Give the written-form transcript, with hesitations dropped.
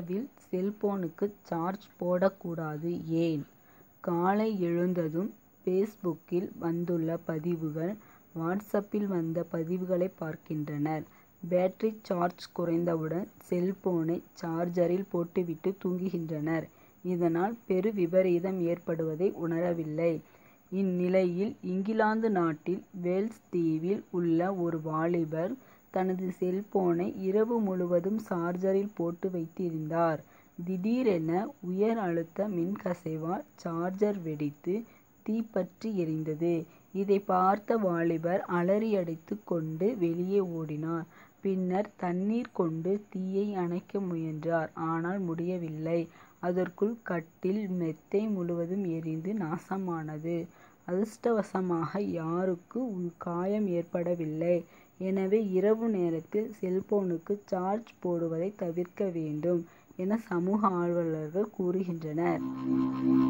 இரவில் செல்போனுக்கு சார்ஜ் போடக்கூடாது ஏன்? காலை எழுந்ததும் பேஸ்புக்கில் வந்துள்ள பதிவுகள், வாட்ஸ்அப்பில் வந்த பதிவுகளை பார்க்கின்றனர். பேட்டரி சார்ஜ் குறைந்தவுடன் செல்போனை சார்ஜரில் போட்டுவிட்டு தூங்குகின்றனர். இதனால் பெரு விபரீதம் ஏற்படுவதை உணரவில்லை. இந்நிலையில் இங்கிலாந்து நாட்டில் வேல்ஸ் தீவில் உள்ள ஒரு வாலிபர் தனது செல்போனை இரவு முழுவதும் சார்ஜரில் போட்டு வைத்திருந்தார். திடீரென உயர் அழுத்த மின்கசிவால் சார்ஜர் வெடித்து தீப்பற்றி எரிந்தது. இதை பார்த்த வாலிபர் அலறியடித்து கொண்டு வெளியே ஓடினார். பின்னர் தண்ணீர் கொண்டு தீயை அணைக்க முயன்றார். ஆனால் முடியவில்லை. அதற்குள் கட்டில், மெத்தை முழுவதும் எரிந்து நாசமானது. அதிர்ஷ்டவசமாக யாருக்கும் காயம் ஏற்படவில்லை. எனவே இரவு நேரத்தில் செல்போனுக்கு சார்ஜ் போடுவதை தவிர்க்க வேண்டும் என சமூக ஆர்வலர்கள் கூறுகின்றனர்.